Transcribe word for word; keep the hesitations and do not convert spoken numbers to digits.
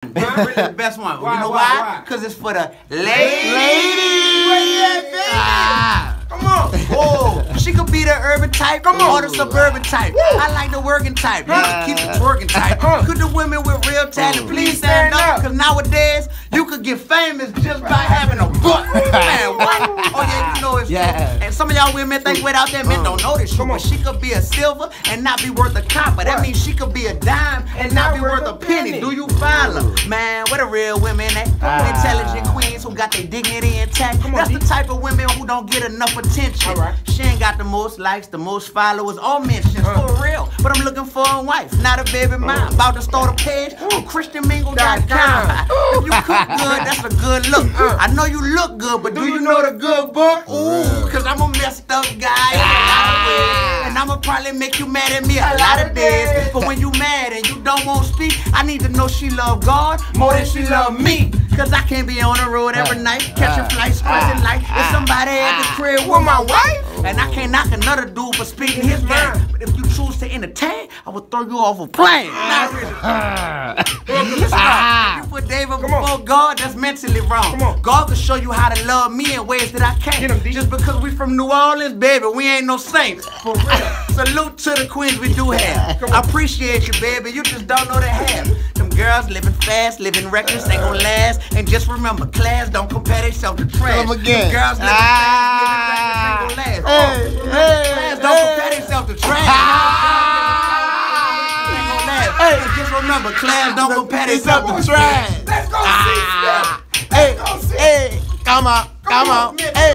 one. Really the best one. Why, you know why, why? why? Because it's for the ladies. Ladies. Ah. Come on. Oh, she could be the urban type Come on. or the suburban type. Woo. I like the working type. You can keep the twerking type. Uh. Could the women with real talent please stand up? Because nowadays, you could get famous just by having a butt. Man, what? Oh, yeah, you know it's Yeah. true. And some of y'all women think without that men don't know this shit. But she could be a silver and not be worth a copper. That What? means she could be a dime and not be worth a penny. Do you follow? Man, where the real women at? Ah. Intelligent queens who got their dignity intact. Come on, That's D. the type of women who don't get enough attention. All right. She ain't got the most likes, the most followers, or mentions, Uh. for real. But I'm looking for a wife, not a baby mom. About to start a page on Christian Mingle dot com. If you cook good, that's a good look. I know you look good, but do you know the good book? Ooh, cause I'm a messed up guy in a lot of ways. And I'ma probably make you mad at me a lot of days. But when you mad and you don't want to speak, I need to know she love God more than she love me. Cause I can't be on the road every night, catching flights, scratching lights. If somebody at the crib with my wife, and I can't knock another dude for speaking his game. But if you choose to entertain, I will throw you off a plane. Not really. If you put David before God, that's mentally wrong. Come on. God can show you how to love me in ways that I Get him, can't. D. Just because we from New Orleans, baby, we ain't no saints. For real. Salute to the queens we do have. I appreciate you, baby. You just don't know the half. Them girls living fast, living reckless, ain't gon' last. And just remember, class don't compare themselves to trash. Tell 'em again. Them girls living fast, living reckless, ain't gon' last. Hey, hey, Class don't compare themselves to trash. Hey, just remember, class don't compare themselves to trash. Let's go see Steph. Hey, hey, come on, come on. Hey.